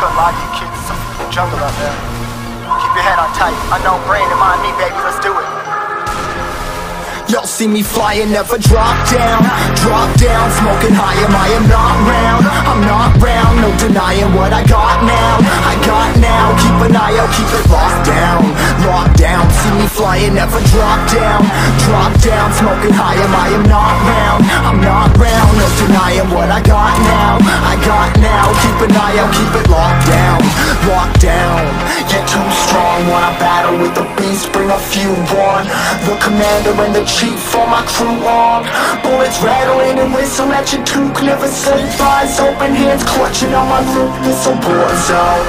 a lot of you kids, it's a jungle out there. Keep your head on tight. Unknown brain and mind me, baby, let's do it. Y'all see me flying, never drop down. Drop down, smoking high, I am not round. I'm not round, no denying what I got now. I got now, keep an eye out, keep it locked down. Locked down, see me flying, never drop down. Drop down, smoking high, I am not round. I'm not round, no denying what I got now. I got now, keep an eye out, keep it locked down. Locked down, you're too strong. Wanna battle with the beast, bring a few on. The commander and the chief for my crew on. Bullets rattling and whistle at your toque. Never sleep, eyes open, hands clutching on my loop. This a war zone.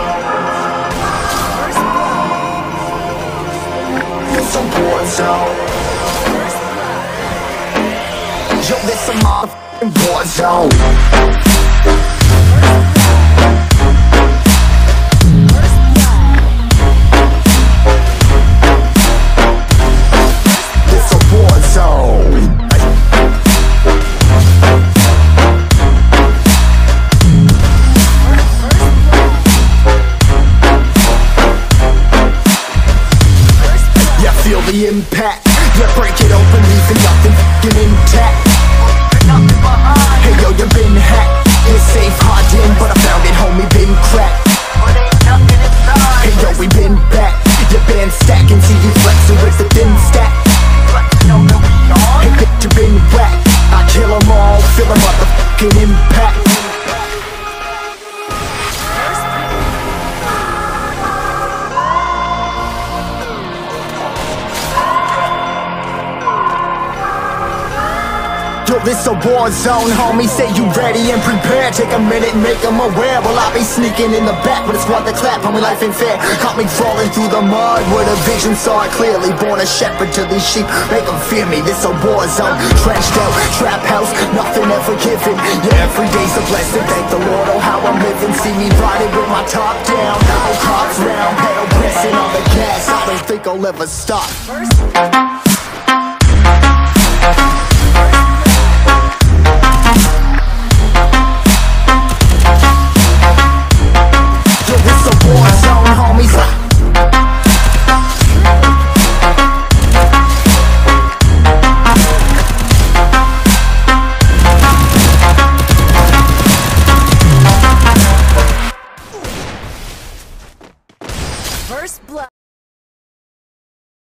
It's a war zone. Yo, this a motherfucking war zone. The impact, yeah, break it open, leaving nothing f***ing intact. Hey yo, you been hacked. You're safe, hard in, but I found it, homie, been cracked. Hey yo, we been back. You been stacking, see you flexing with the thin stack. Hey bitch, you been whacked. I kill 'em all, feel a motherfucking impact. Yo, this a war zone, homie, say you ready and prepared. Take a minute and make them aware. Well, I be sneaking in the back, but it's what the clap, homie, life ain't fair. Caught me crawling through the mud with a vision, saw it clearly. Born a shepherd to these sheep, make them fear me. This a war zone, trenched out, trap house, nothing ever given. Yeah, every day's a blessing, thank the Lord, oh how I'm living. See me riding with my top down, no cops round, pedal pressing on the gas. I don't think I'll ever stop. First blood.